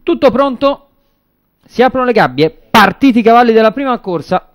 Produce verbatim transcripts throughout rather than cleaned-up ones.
Tutto pronto? Si aprono le gabbie, partiti i cavalli della prima corsa.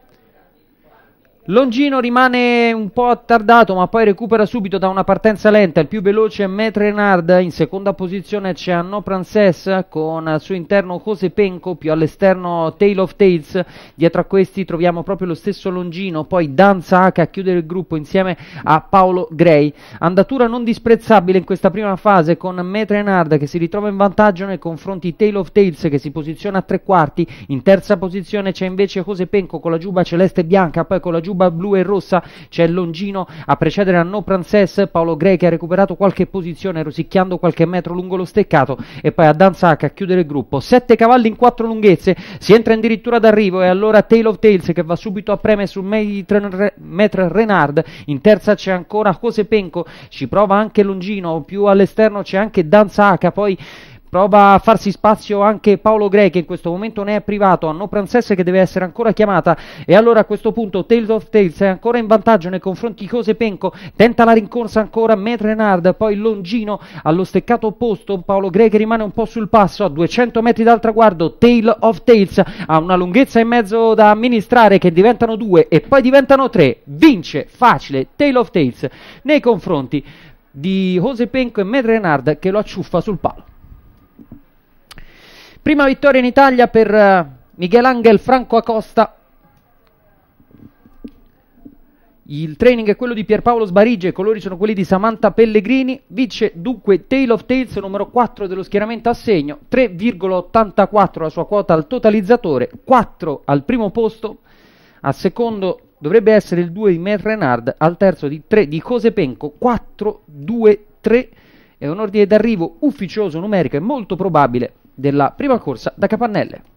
Longino rimane un po' attardato, ma poi recupera subito da una partenza lenta. Il più veloce è Maître Renard, in seconda posizione c'è Anno Princess con al suo interno José Penco, più all'esterno Tale of Tales. Dietro a questi troviamo proprio lo stesso Longino, poi Dan Saak a chiudere il gruppo insieme a Paolo Gray. Andatura non disprezzabile in questa prima fase con Maître Renard che si ritrova in vantaggio nei confronti Tale of Tales che si posiziona a tre quarti. In terza posizione c'è invece José Penco con la giubba celeste e bianca, poi con la giubba blu e rossa c'è Longino a precedere a No Princess, Paolo Gray che ha recuperato qualche posizione rosicchiando qualche metro lungo lo steccato, e poi a Dan Saak a chiudere il gruppo. Sette cavalli in quattro lunghezze, si entra addirittura d'arrivo e allora Tale of Tales che va subito a preme su Maître Renard. In terza c'è ancora José Penco, ci prova anche Longino, più all'esterno c'è anche Dan Saak, poi prova a farsi spazio anche Paolo Gray che in questo momento ne è privato, a No Princess che deve essere ancora chiamata, e allora a questo punto Tales of Tales è ancora in vantaggio nei confronti di José Penco, tenta la rincorsa ancora Maître Renard, poi Longino allo steccato opposto, Paolo Gray che rimane un po' sul passo, a duecento metri dal traguardo Tale of Tales ha una lunghezza e mezzo da amministrare che diventano due e poi diventano tre, vince facile Tale of Tales nei confronti di José Penco e Maître Renard che lo acciuffa sul palo. Prima vittoria in Italia per uh, Miguel Angel Franco Acosta. Il training è quello di Pierpaolo Sbarigi, i colori sono quelli di Samantha Pellegrini. Vince dunque Tale of Tales, numero quattro dello schieramento a segno, tre virgola ottantaquattro la sua quota al totalizzatore, quattro al primo posto, al secondo dovrebbe essere il due di Maître Renard, al terzo di tre di José Penco, quattro, due, tre, è un ordine d'arrivo ufficioso numerico e molto probabile della prima corsa da Capannelle.